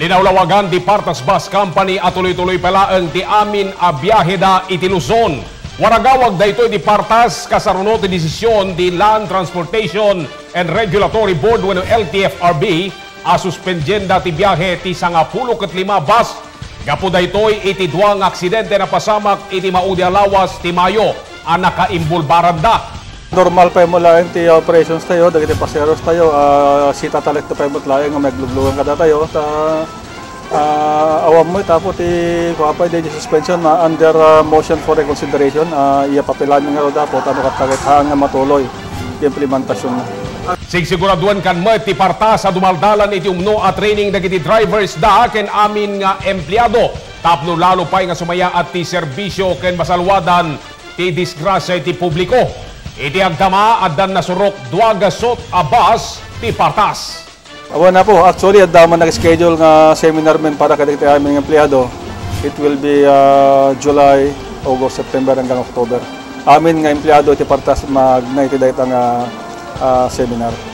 Linawlawagan di Partas Bus Company at tuloy-tuloy palaang ti amin a biyahe da iti Luzon. Waragawag da ito di Partas kasarunod ti desisyon di Land Transportation and Regulatory Board wenno LTFRB a suspendenda ti biyahe ti 15 bus. Gapo da ito'y iti duwang aksidente na pasamak iti maudi alawas ti Mayo a nakaimbulbaran da. Normal pa mo laing ti operations tayo, dagiti paseros tayo, sita talit na pa mo laing nga magluglugan kada tayo. Awam mo tapo ti kuapay di suspension na under motion for reconsideration, iya papilan nga ro dapat ano katagithaan nga matuloy ti implementasyon na. Sigsiguraduan kan met ti Partas sa dumaldalan iti umno at training dagiti drivers da ken amin nga empleyado. Tapno lalo pa nga sumaya at ti serbisyo ken masalwadan ti disgrasya iti publiko. Iti agtama addan nasurok duagasot a bus ti Partas. Awan na po, actually adda man nag-schedule nga seminar men para kadagiti aming empleyado. It will be July, August, September hanggang October. Amin nga empleyado ti Partas mag-night nga seminar.